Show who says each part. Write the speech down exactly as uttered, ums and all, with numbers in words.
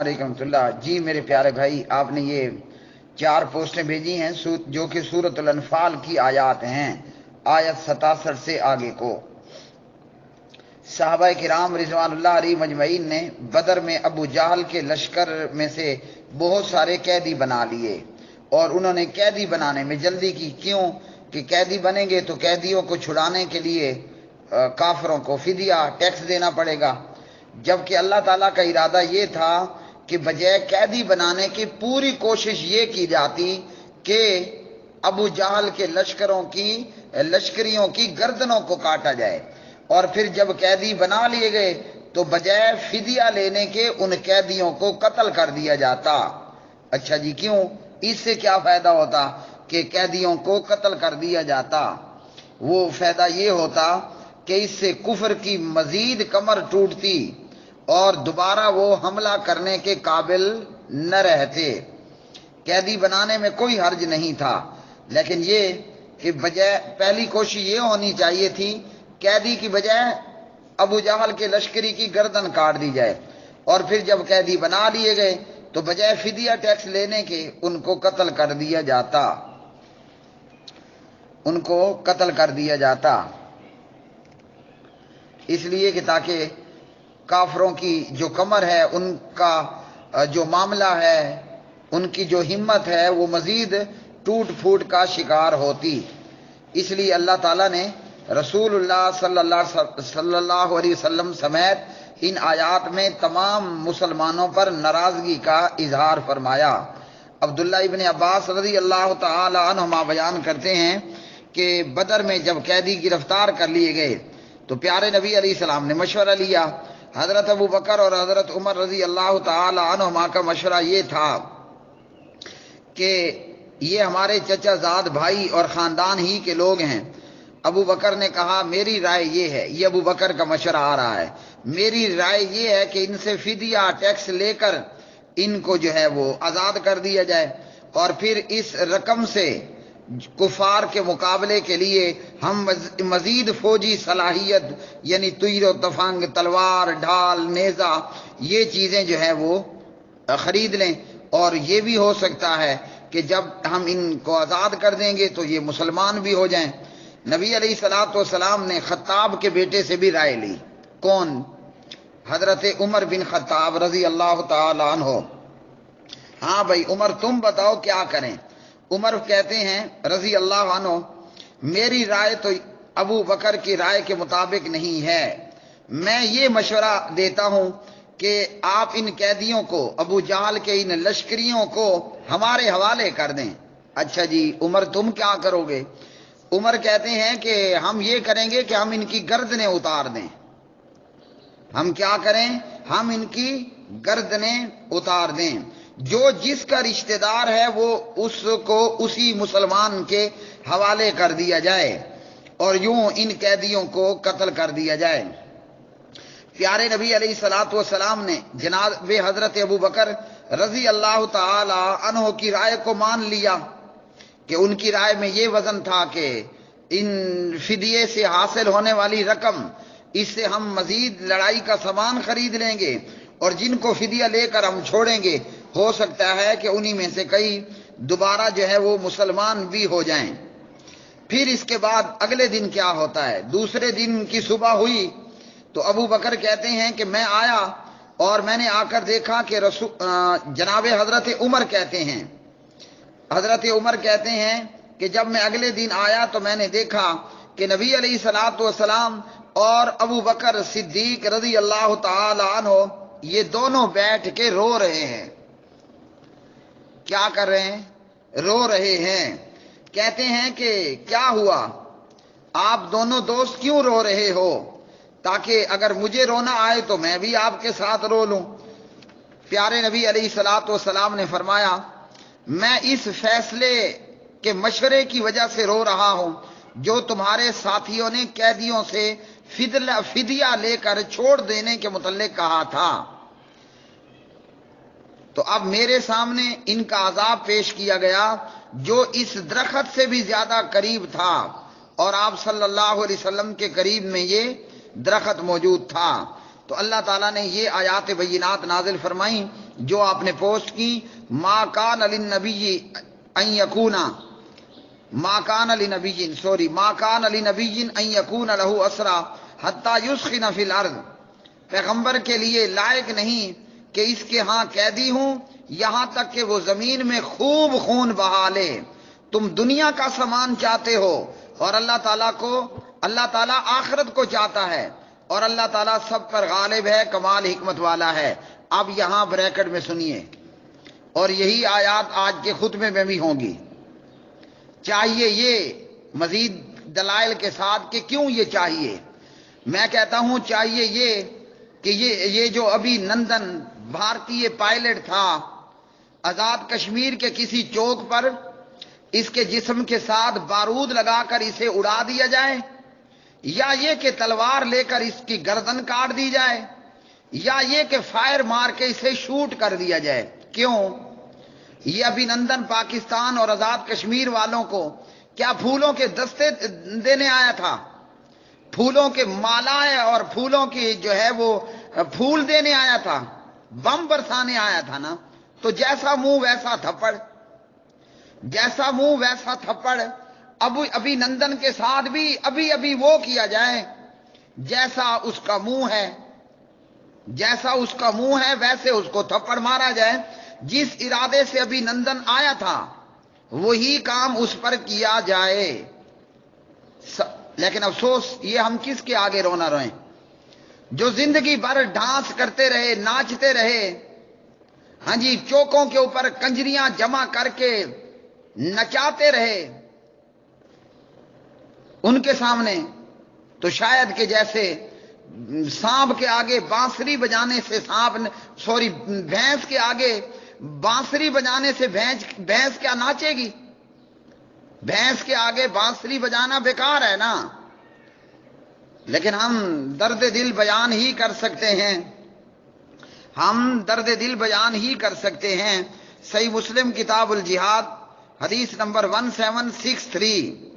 Speaker 1: علیکم اللہ جی میرے پیارے بھائی، آپ نے یہ چار پوسٹیں بھیجی ہیں جو کہ سورۃ الانفال کی آیات ہیں، آیت ستاسٹھ سے آگے کو۔ صحابہ کرام رضوان اللہ علیہ مجمعین نے بدر میں ابو جہل کے لشکر میں سے بہت سارے قیدی بنا لیے، اور انہوں نے قیدی بنانے میں جلدی کی، کیوں کہ قیدی بنیں گے تو قیدیوں کو چھڑانے کے لیے کافروں کو فدیہ ٹیکس دینا پڑے گا، جبکہ اللہ تعالیٰ کا ارادہ یہ تھا کہ بجائے قیدی بنانے کی پوری کوشش یہ کی جاتی کہ ابو جہل کے لشکروں کی لشکریوں کی گردنوں کو کاٹا جائے، اور پھر جب قیدی بنا لیے گئے تو بجائے فدیہ لینے کے ان قیدیوں کو قتل کر دیا جاتا۔ اچھا جی، کیوں؟ اس سے کیا فائدہ ہوتا کہ قیدیوں کو قتل کر دیا جاتا؟ وہ فائدہ یہ ہوتا کہ اس سے کفر کی مزید کمر ٹوٹتی اور دوبارہ وہ حملہ کرنے کے قابل نہ رہتے۔ قیدی بنانے میں کوئی حرج نہیں تھا، لیکن یہ کہ بجائے پہلی کوشش یہ ہونی چاہیے تھی قیدی کی بجائے ابو جہل کے لشکری کی گردن کاٹ دی جائے، اور پھر جب قیدی بنا لیے گئے تو بجائے فدیہ ٹیکس لینے کے ان کو قتل کر دیا جاتا ان کو قتل کر دیا جاتا اس لیے کہ تاکہ کافروں کی جو کمر ہے، ان کا جو معاملہ ہے، ان کی جو ہمت ہے، وہ مزید ٹوٹ پھوٹ کا شکار ہوتی۔ اس لیے اللہ تعالیٰ نے رسول اللہ صلی اللہ صلی اللہ علیہ وسلم سمیت ان آیات میں تمام مسلمانوں پر ناراضگی کا اظہار فرمایا۔ عبداللہ ابن عباس رضی اللہ تعالی عنہما بیان کرتے ہیں کہ بدر میں جب قیدی گرفتار کر لیے گئے تو پیارے نبی علیہ السلام نے مشورہ لیا۔ حضرت ابو بکر اور حضرت عمر رضی اللہ تعالی عنہما کا مشورہ یہ تھا کہ یہ ہمارے چچا زاد بھائی اور خاندان ہی کے لوگ ہیں۔ ابو بکر نے کہا میری رائے یہ ہے، یہ ابو بکر کا مشورہ آ رہا ہے، میری رائے یہ ہے کہ ان سے فدیہ ٹیکس لے کر ان کو جو ہے وہ آزاد کر دیا جائے، اور پھر اس رقم سے کفار کے مقابلے کے لیے ہم مزید فوجی صلاحیت یعنی تیر و تفنگ، تلوار، ڈھال، نیزہ، یہ چیزیں جو ہے وہ خرید لیں، اور یہ بھی ہو سکتا ہے کہ جب ہم ان کو آزاد کر دیں گے تو یہ مسلمان بھی ہو جائیں۔ نبی علیہ الصلوۃ والسلام نے خطاب کے بیٹے سے بھی رائے لی۔ کون؟ حضرت عمر بن خطاب رضی اللہ تعالی عنہ۔ ہاں بھائی عمر تم بتاؤ کیا کریں؟ عمر کہتے ہیں رضی اللہ عنہ، میری رائے تو ابو بکر کی رائے کے مطابق نہیں ہے، میں یہ مشورہ دیتا ہوں کہ آپ ان قیدیوں کو، ابو جہل کے ان لشکریوں کو ہمارے حوالے کر دیں۔ اچھا جی عمر تم کیا کرو گے؟ عمر کہتے ہیں کہ ہم یہ کریں گے کہ ہم ان کی گردنیں اتار دیں۔ ہم کیا کریں؟ ہم ان کی گردنیں اتار دیں، جو جس کا رشتہ دار ہے وہ اس کو اسی مسلمان کے حوالے کر دیا جائے، اور یوں ان قیدیوں کو قتل کر دیا جائے۔ پیارے نبی علیہ الصلوۃ والسلام نے جناب حضرت ابو بکر رضی اللہ تعالی عنہ کی رائے کو مان لیا کہ ان کی رائے میں یہ وزن تھا کہ ان فدیے سے حاصل ہونے والی رقم، اس سے ہم مزید لڑائی کا سامان خرید لیں گے، اور جن کو فدیہ لے کر ہم چھوڑیں گے ہو سکتا ہے کہ انہی میں سے کئی دوبارہ جو ہے وہ مسلمان بھی ہو جائیں۔ پھر اس کے بعد اگلے دن کیا ہوتا ہے؟ دوسرے دن کی صبح ہوئی تو ابو بکر کہتے ہیں کہ میں آیا اور میں نے آ کر دیکھا کہ رسول جناب حضرت عمر کہتے ہیں حضرت عمر کہتے ہیں کہ جب میں اگلے دن آیا تو میں نے دیکھا کہ نبی علیہ الصلوۃ والسلام اور ابو بکر صدیق رضی اللہ تعالی عنہ یہ دونوں بیٹھ کے رو رہے ہیں۔ کیا کر رہے ہیں؟ رو رہے ہیں۔ کہتے ہیں کہ کیا ہوا؟ آپ دونوں دوست کیوں رو رہے ہو؟ تاکہ اگر مجھے رونا آئے تو میں بھی آپ کے ساتھ رو لوں۔ پیارے نبی علیہ الصلوۃ والسلام نے فرمایا میں اس فیصلے کے مشورے کی وجہ سے رو رہا ہوں جو تمہارے ساتھیوں نے قیدیوں سے فدیہ لے کر چھوڑ دینے کے متعلق کہا تھا۔ تو اب میرے سامنے ان کا عذاب پیش کیا گیا جو اس درخت سے بھی زیادہ قریب تھا، اور آپ صلی اللہ علیہ وسلم کے قریب میں یہ درخت موجود تھا۔ تو اللہ تعالیٰ نے یہ آیات بینات نازل فرمائیں جو آپ نے پوسٹ کی، ما کان للنبی ان یکون ما کان لنبی سوری ما کان لنبی ان یکون لہ اسرا حتی یسخن فی الارض، پیغمبر کے لیے لائق نہیں کہ اس کے ہاں قیدی ہوں یہاں تک کہ وہ زمین میں خوب خون بہا لے۔ تم دنیا کا سامان چاہتے ہو اور اللہ تعالیٰ کو اللہ تعالیٰ آخرت کو چاہتا ہے، اور اللہ تعالیٰ سب پر غالب ہے، کمال حکمت والا ہے۔ اب یہاں بریکٹ میں سنیے، اور یہی آیات آج کے خطبے میں بھی ہوں گی۔ چاہیے یہ مزید دلائل کے ساتھ کہ کیوں یہ چاہیے، میں کہتا ہوں چاہیے یہ کہ یہ یہ جو ابھی نندن بھارتی پائلٹ تھا، آزاد کشمیر کے کسی چوک پر اس کے جسم کے ساتھ بارود لگا کر اسے اڑا دیا جائے، یا یہ کہ تلوار لے کر اس کی گردن کاٹ دی جائے، یا یہ کہ فائر مار کے اسے شوٹ کر دیا جائے۔ کیوں؟ یہ ابھی نندن پاکستان اور آزاد کشمیر والوں کو کیا پھولوں کے دستے دینے آیا تھا؟ پھولوں کے مالائیں اور پھولوں کی جو ہے وہ پھول دینے آیا تھا، بم برسانے آیا تھا نا؟ تو جیسا منہ ویسا تھپڑ، جیسا منہ ویسا تھپڑ۔ اب ابھی نندن کے ساتھ بھی ابھی ابھی وہ کیا جائے جیسا اس کا منہ ہے، جیسا اس کا منہ ہے ویسے اس کو تھپڑ مارا جائے۔ جس ارادے سے ابھی نندن آیا تھا وہی کام اس پر کیا جائے۔ لیکن افسوس یہ ہم کس کے آگے رونا روئیں، جو زندگی بھر ڈانس کرتے رہے، ناچتے رہے، ہاں جی، چوکوں کے اوپر کنجریاں جمع کر کے نچاتے رہے، ان کے سامنے تو شاید کہ جیسے سانپ کے آگے بانسری بجانے سے سانپ سوری بھینس کے آگے بانسری بجانے سے بھینس بھینس کیا ناچے گی؟ بھینس کے آگے بانسری بجانا بیکار ہے نا۔ لیکن ہم درد دل بیان ہی کر سکتے ہیں، ہم درد دل بیان ہی کر سکتے ہیں۔ صحیح مسلم کتاب الجہاد حدیث نمبر سیونتیسٹھ